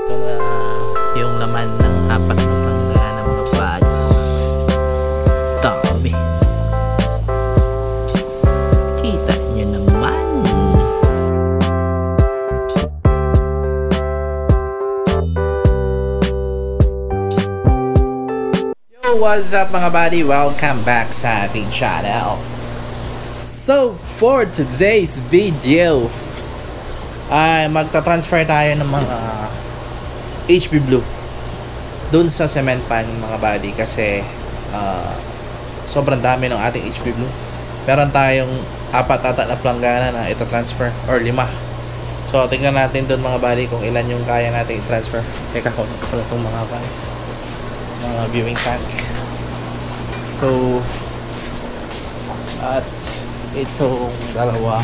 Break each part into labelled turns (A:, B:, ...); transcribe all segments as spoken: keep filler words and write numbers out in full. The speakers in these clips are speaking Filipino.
A: Ito na yung laman ng apat na planggana mga body. Dami. Kita nyo naman. Yo, what's up mga body? Welcome back sa ating channel. So, for today's video ay magta-transfer tayo ng mga H P Blue dun sa cement pan mga body kasi uh, sobrang dami ng ating H P Blue. Meron tayong apat ata na planggana na ito transfer or lima. So tingnan natin dun mga body kung ilan yung kaya natin i-transfer. Teka ko pala itong mga body, mga viewing tank. So at itong dalawa,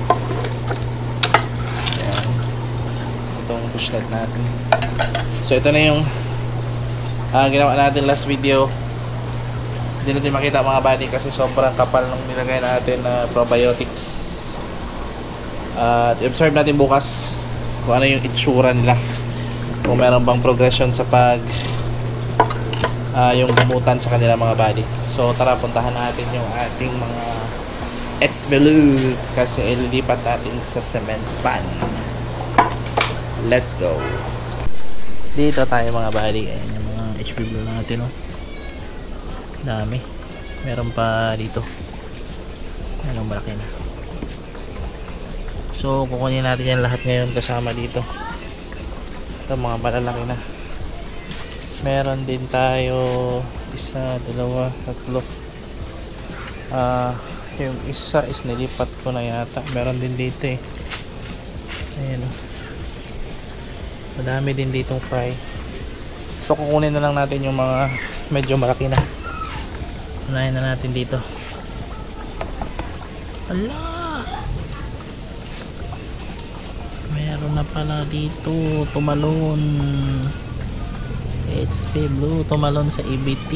A: ayan, itong pushlet natin. So ito na yung uh, ginawa natin last video. Hindi natin makita mga body kasi sobrang kapal ng nilagay natin na uh, probiotics. At uh, observe natin bukas kung ano yung itsura nila, kung meron bang progression sa pag uh, yung gamutan sa kanila mga body. So tara, puntahan natin yung ating mga H P Blue kasi ililipat natin sa cement pan. Let's go. Dito tayo mga body. Ayan yung mga H P Blue natin, oh. Dami. Meron pa dito. Ayan, malaki na. So kukunin natin yan lahat ngayon kasama dito. Ito mga malalaki na. Meron din tayo isa, dalawa, tatlo. Ah uh, yung isa is nilipat ko na yata. Meron din dito eh. Ayan, oh. Madami din ditong fry. So kukunin na lang natin yung mga medyo malaki na. Unahin na natin dito. Ala, meron na pala dito tumalon. H P Blue tumalon sa E B T.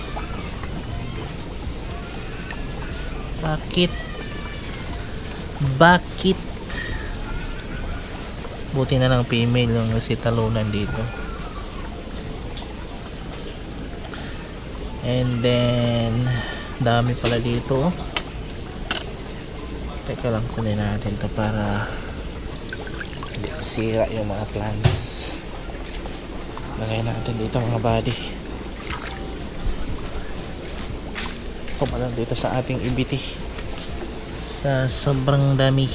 A: Bakit? Bakit? Buti na lang female yung si talunan dito. And then dami pala dito. Teka lang, kunin natin to para hindi masira yung mga plants. Lagay natin dito mga body. Kumalang dito sa ating E B T sa sobrang dami.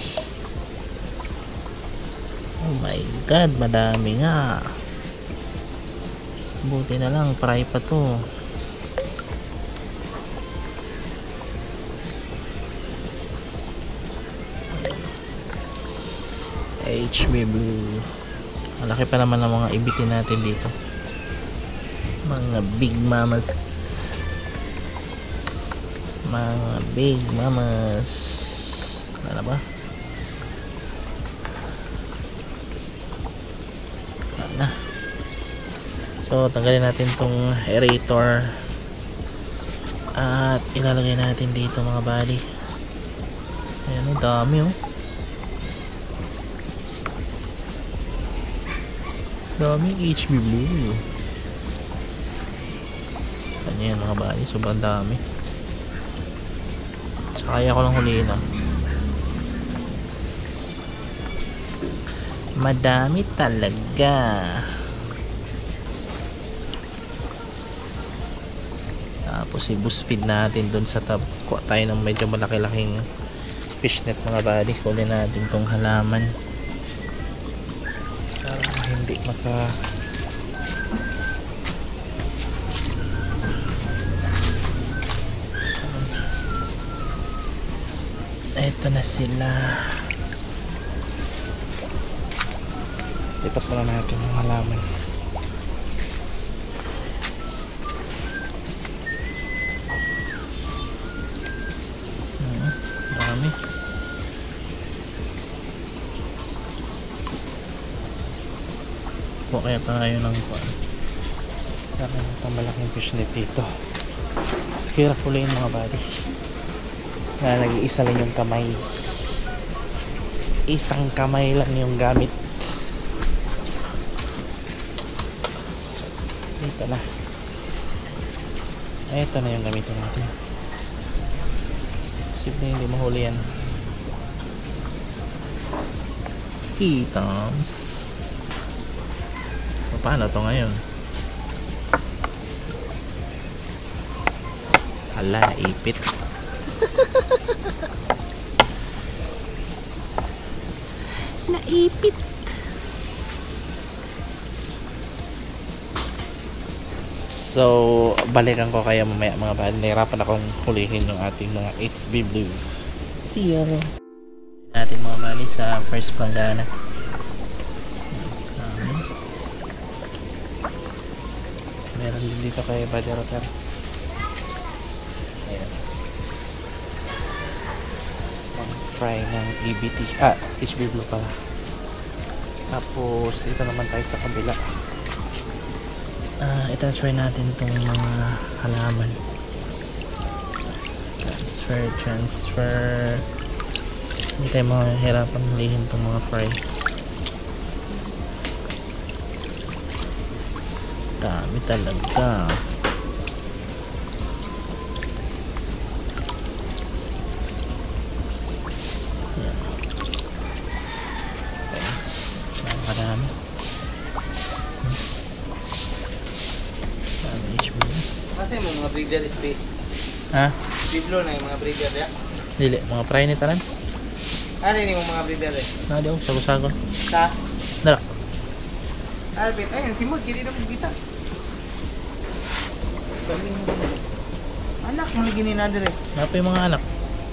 A: Oh my god, madami nga. Buti na lang fry pa to. H B Blue. Malaki pa naman ang mga E B T natin dito. Mga big mamas. Mga big mamas. Ano ba? Wala na. So tanggalin natin tong aerator at ilalagay natin dito mga body. Ayan, oh, dami oh. Dami H B Blue. Ayan mga body, sobrang dami. Kaya ko lang huliin, ah. Madami talaga. Tapos i-boost feed natin dun sa tab. Kuha tayo ng medyo malaki-laking fishnet mga body. Kunin natin tong halaman para hindi maka eto na sila. Lipat muna natin ang halaman. Hmm, dami. Kuha kaya tayo ng kuha. Kaya itong malaking fishnet dito. Hirap ulit yung mga body na nag-iisa lang yung kamay. Isang kamay lang yung gamit. Ito na. Ito na yung gamitin natin. Simple, hindi mahuli yan. Items. So, paano to ngayon? Hala, ipit. Naipit. So, balikan ko kaya mamaya mga bad. Nahirapan akong hulihin yung ating mga H B Blue. See ya. Natin mga bali sa first planggana. Um, meron din dito kay Buddy Rotter. Ayan. Pang fry ng E B T. Ah, H B Blue pala. Tapos, dito naman tayo sa kabila. Uh, i-transfer natin itong mga halaman. Transfer, transfer. Hindi tayo mahirapan hulihin itong mga fry. Dami talaga. Yan. Okay. Marami.
B: Kasi mo mga breeder space.
A: Ha?
B: Biblo na yung mga breeder ya.
A: Dili, mga fry ni tanan.
B: Ano yung mga breeder eh?
A: Na daw, sago-sagon.
B: Sa?
A: Dala.
B: Albert, ayun, simod, kiri na kong kita. Anak, mga gininader eh.
A: Napa yung mga anak?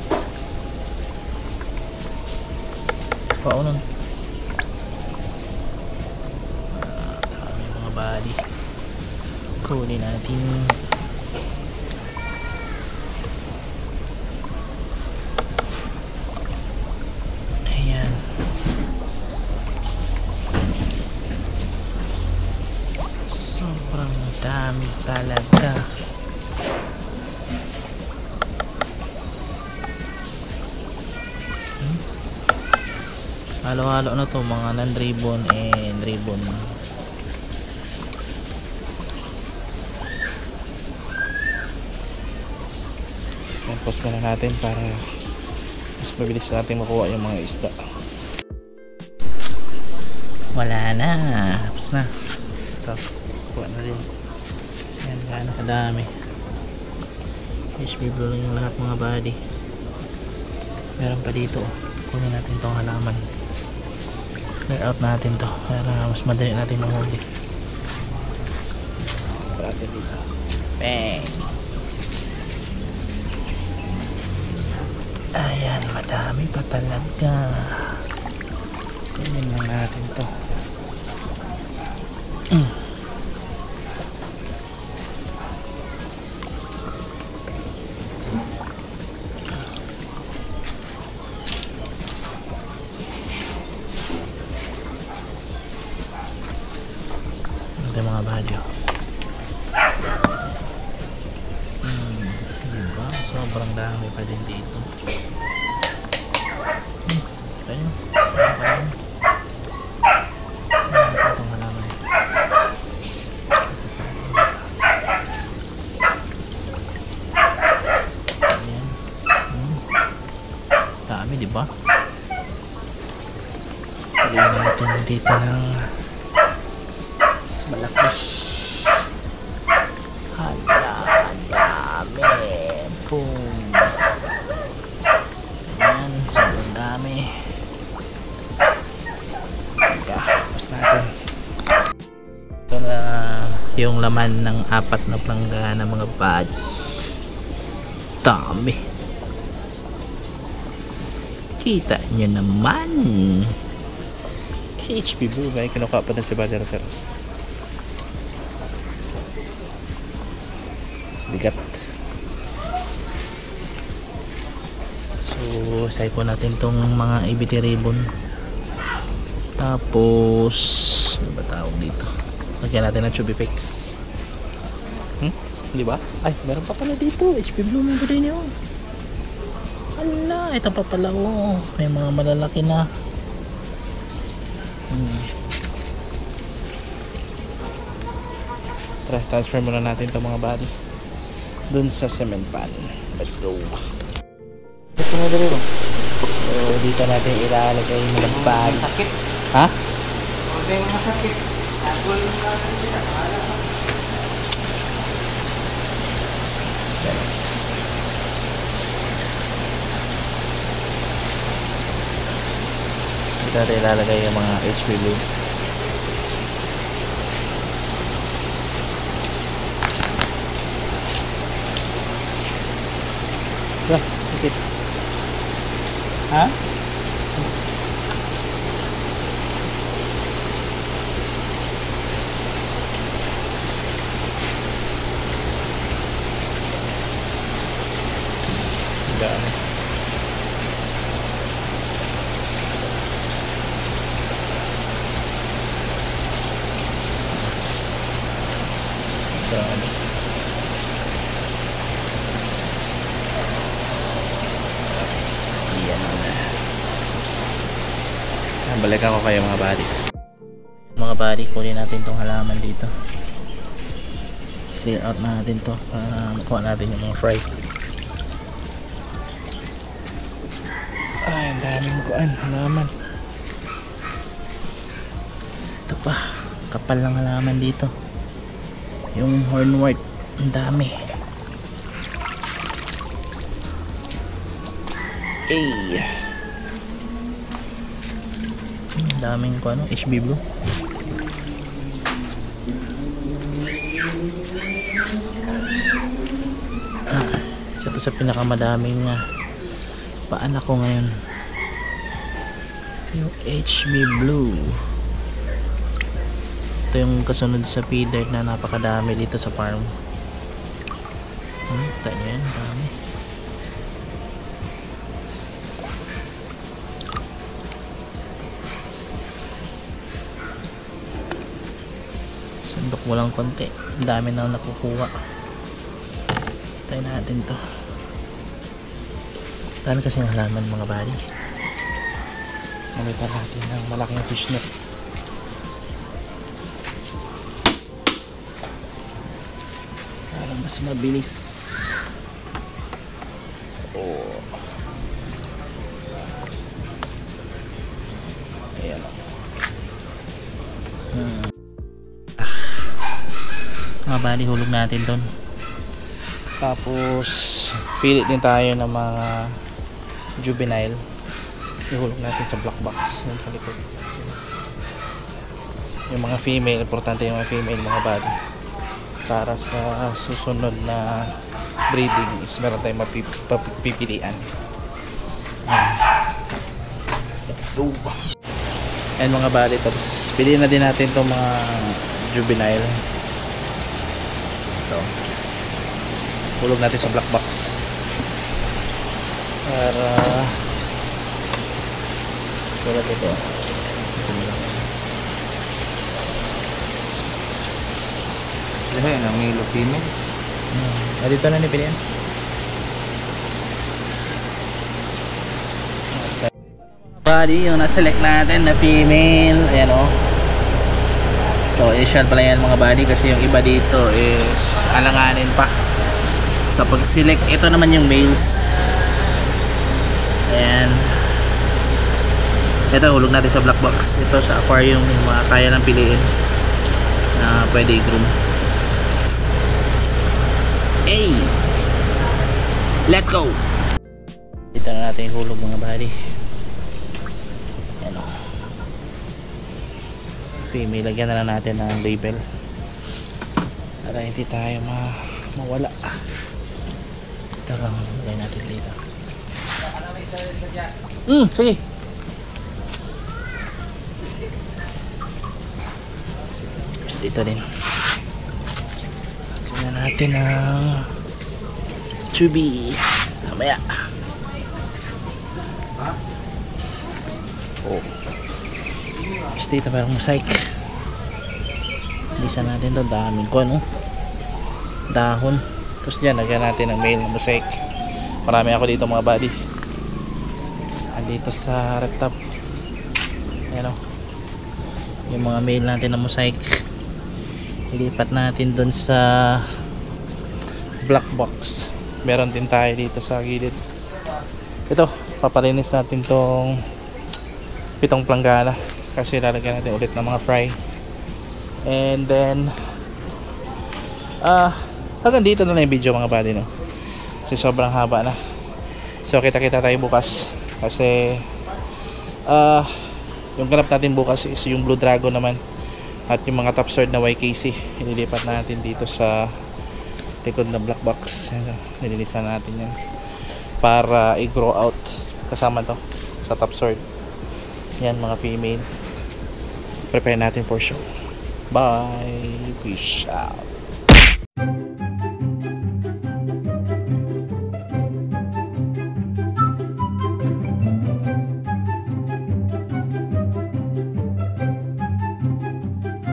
A: Paunon. Ah, dami mga body. Kunin natin. Ayan. Sobrang dami talaga. Hmm? Halo-halo na to, mga non-ribbon and ribbon. Post muna natin para mas mabilis natin makuha yung mga isda. Wala na, tapos na. Ito, kuha na rin. Kasi yan, gaano kadami. H B Blue lang yung lahat mga body. Meron pa dito, kunin natin tong halaman. Clear out natin to para mas madali natin mahuli. Para natin dito. Bang! Ayan, madami pa talaga. Kunin lang natin to. Mm. Ito mga badyo. Hmm, diba? Sobrang dami pa din dito. Ayan. Itong halaman. Ayan. Hmm. Dami, diba? Pagawin natin dito ng mas malaki. Hala, dami. Boom. Ayan, sobrang dami. Tapos natin ito na yung laman ng apat na planggana mga bad. Dami, kita nyo naman. H P Blue ba? Kinukuha pa na si Buddy Rotter. Bigat. So side po natin tong mga E B T ribbon. Tapos ano ba tawag dito? Lagyan natin ng Chubifix. Hmm? Di ba? Ay, meron pa pala dito. H P Blue mga din yun. Ala, ito pa pala oh. May mga malalaki na. Hmm. Tara, transfer muna natin itong mga body dun sa cement pan. Let's go.
B: Ito na dali ko.
A: So dito natin ilalagay yung mga body.
B: Sakit.
A: Ha?
B: Huwag yung masakit. Agol yung mga
A: Dito natin ilalagay yung mga H P blue. Wah, sakit. Ha? Dami. Dami. Yan na. Balikan ko kayo mga buddy. Mga buddy, kunin natin tong halaman dito. Clear out natin to para makuha natin yung mga fry. Ay, ang daming kuan, halaman. Ito pa, kapal ng halaman dito. Yung hornwort, ang dami. Ay. Ang daming kuan, H B blue. Ah, ito sa pinakamadaming uh, paanak ko ngayon, yung H B blue. Ito yung kasunod sa feeder na napakadami dito sa farm. Hmm, tayo yan, dami. Sandok mo lang konti, ang dami na nakukuha. Tayo natin to. Dami kasi ng halaman mga buddy. Mamita natin ng malaking fishnet. Para mas mabilis. Oh. Ayan. Hmm. Ah. Mga buddy, hulog natin doon. Tapos pili din tayo ng mga juvenile. Ihulog natin sa black box yan sa likod. Yung mga female, importante yung mga female mga body, para sa susunod na breeding is meron tayong mapipilian. Let's go. Ayan mga body, tapos piliin na din natin itong mga juvenile. Ito, hulog natin sa black box para tulad ito.
B: Ayan, ang male o female.
A: Hmm. Ah, dito na ni pilihan. Body, yung na-select natin na female. Ayan o. So, initial pala yan mga body kasi yung iba dito is alanganin pa sa pag-select. Ito naman yung males. Ayan. Ito, hulog natin sa black box. Ito sa aquarium, yung mga kaya ng piliin na pwede i-groom. Hey! Let's go! Dito na natin yung hulog mga body. Ayan o. Female, lagyan na lang natin ng label para hindi tayo ma mawala. Ito lang, lagyan natin dito. Hmm, sige. Tapos ito din. Lagyan natin ng chubby. Mamaya. Oh. Tapos dito parang mosaic. Lisa natin ito. Daming ko ano. Dahon. Tapos dyan, lagyan natin ng male na mosaic. Marami ako dito mga buddy. Andito sa rectop. Ayan o. Yung mga male natin na mosaic. ilipat natin dun sa black box. Meron din tayo dito sa gilid. Ito, papalinis natin tong pitong planggana kasi lalagyan natin ulit ng mga fry. And then ah uh, hanggang dito na lang yung video mga buddy, no? Kasi sobrang haba na. So kita kita tayo bukas kasi ah uh, yung ganap natin bukas is yung Blue Dragon naman at yung mga top sword na Y K C ililipat natin dito sa likod na black box. Nililisan natin yan para i-grow out kasama to sa top sword. Yan mga female, prepare natin for show. Bye, peace out.